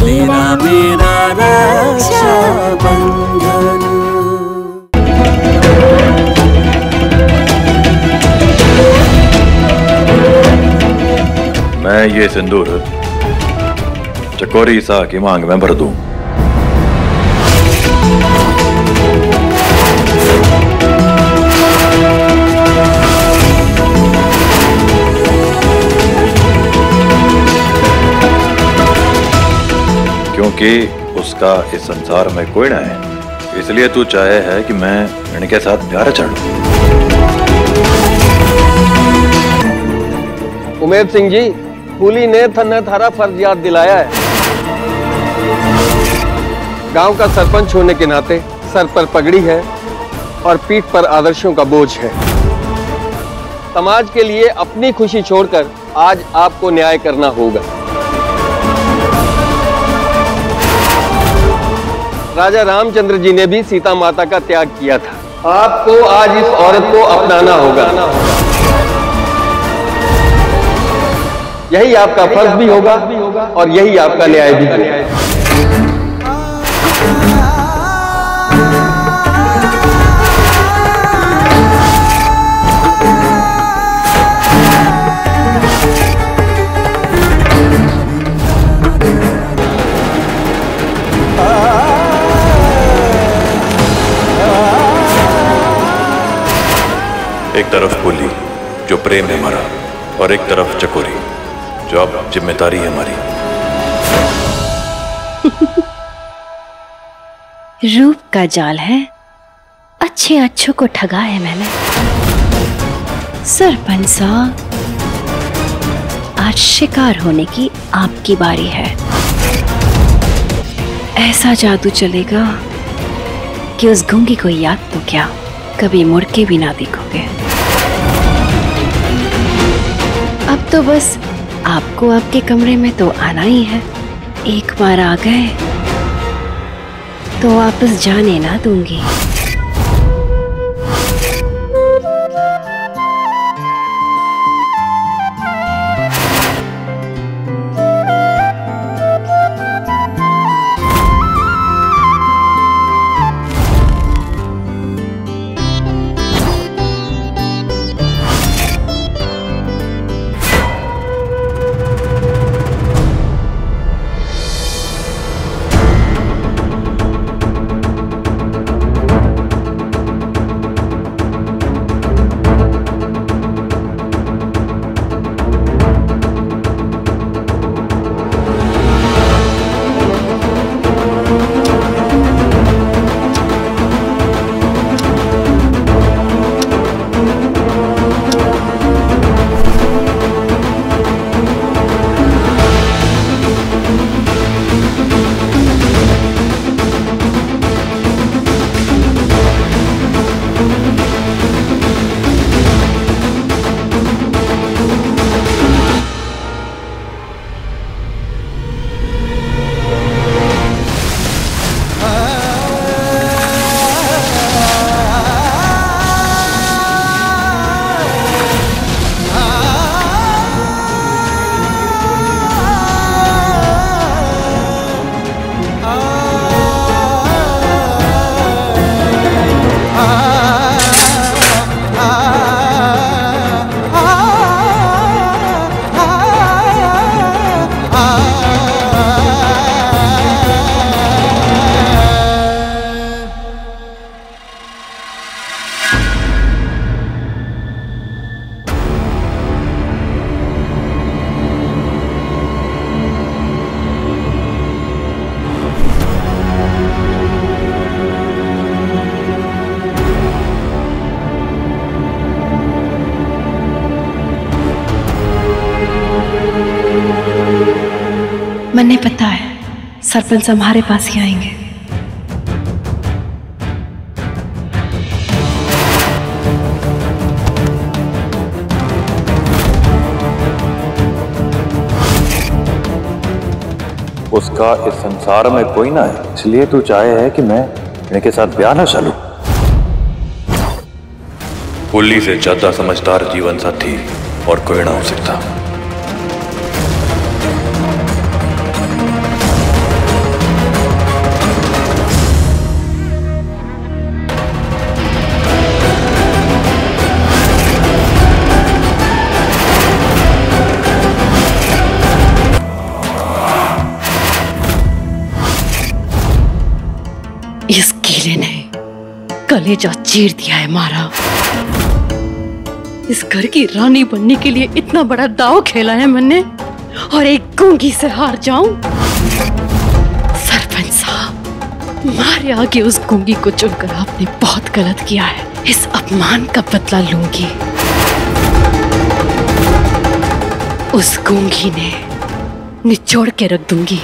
तेरा मेरा रक्षा बंधन। मैं ये सिंदूर चकोरी सा की मांग में भर दूं। क्योंकि उसका इस संसार में कोई ना है, इसलिए तू चाहे है कि मैं इनके साथ प्यार चढ़ूं। उमेद सिंह जी, फूली ने थन्ने थारा फर्ज याद दिलाया है। गांव का सरपंच होने के नाते सर पर पगड़ी है और पीठ पर आदर्शों का बोझ है। समाज के लिए अपनी खुशी छोड़कर आज आपको न्याय करना होगा। राजा रामचंद्र जी ने भी सीता माता का त्याग किया था। आपको आज इस औरत को अपनाना होगा। यही आपका फर्ज भी होगा और यही आपका न्याय भी होगा। एक तरफ फूली जो प्रेम है हमारा, और एक तरफ चकोरी जो अब जिम्मेदारी है हमारी। रूप का जाल है, अच्छे अच्छों को ठगा है मैंने। सरपंच साहब, आज शिकार होने की आपकी बारी है। ऐसा जादू चलेगा कि उस गूंगी को याद तो क्या, कभी मुड़ के भी ना देखोगे। अब तो बस आपको आपके कमरे में तो आना ही है। एक बार आ गए तो वापस जाने ना दूंगी। मैंने पता है सरपंच हमारे पास ही आएंगे। उसका इस संसार में कोई ना है, इसलिए तू चाहे है कि मैं इनके साथ ब्याह ना चलूं। फुल्ली से ज्यादा समझदार जीवन साथी और कोई ना हो सकता। कलेजा चीर दिया है मारा। इस घर की रानी बनने के लिए इतना बड़ा दांव खेला है मैंने, और एक गूंगी से हार जाऊं? सरपंच साहब, मारे आगे उस गूंगी को चुनकर आपने बहुत गलत किया है। इस अपमान का बदला लूंगी। उस गूंगी ने निचोड़ के रख दूंगी।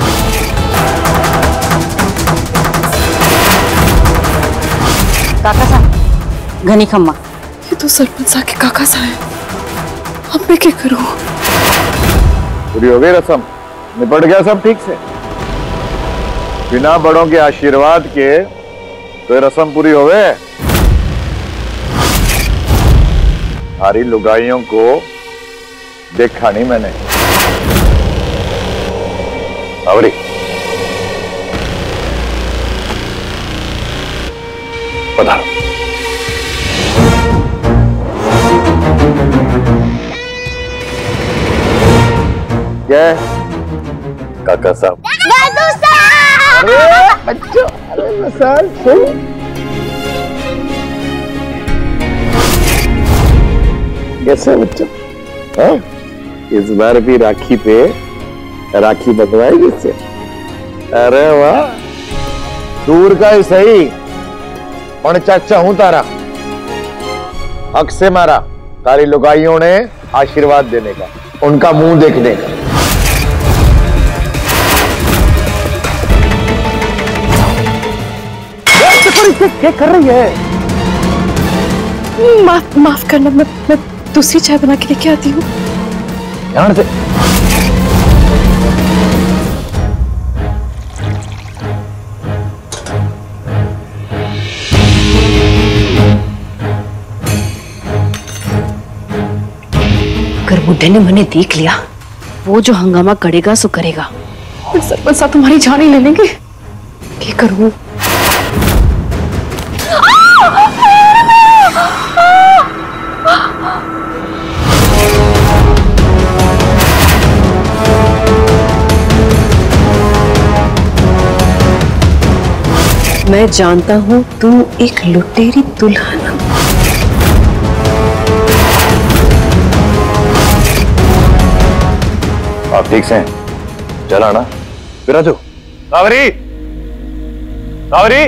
काका साहब, घनी खम्मा। ये तो सरपंच साहब के काका साहब है। अब मैं क्या करूं? पूरी हो गई रस्म? निपट गया सब ठीक से? बिना बड़ों के आशीर्वाद के तो ये रस्म पूरी हो गए। सारी लुगाइयों को देखा नहीं मैंने। अवरी पधारो। क्या है काका साहब? अरे बच्चों, अरे मसाल सुन। कैसे बच्चों? इस बार भी राखी पे राखी बंधवाएगी इससे? अरे वाह, दूर का ही सही, पण चाचा हूं तारा। हक से मारा तारी लुगाइयों ने आशीर्वाद देने का, उनका मुंह देखने का। क्या कर रही है? माफ करना, मैं दूसरी चाय बना के लेके आती हूँ। ध्यान से। अगर बुड्ढे ने मैंने देख लिया, वो जो हंगामा करेगा सो करेगा। सरपंच साहब तुम्हारी जान ही ले लेंगे। क्या करूं? मैं जानता हूं तुम एक लुटेरी दुल्हन हो। आप ठीक से? चला ना फिर आजो। सावरी, सावरी।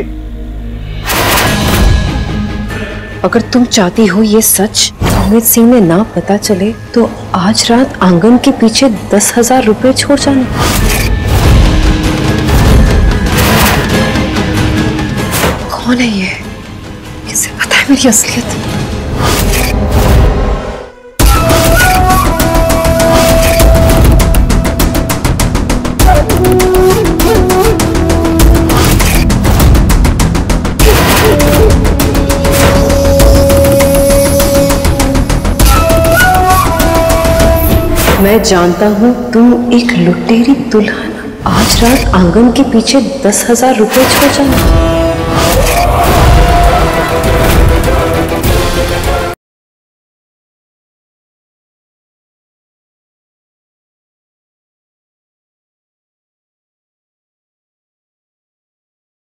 अगर तुम चाहती हो ये सच अमित सिंह ने ना पता चले, तो आज रात आंगन के पीछे 10,000 रुपए छोड़ जाना। कौन है ये? किसे पता है मेरी असलियत? मैं जानता हूँ तुम एक लुटेरी दुल्हन। आज रात आंगन के पीछे 10,000 रुपए छोड़ जाना।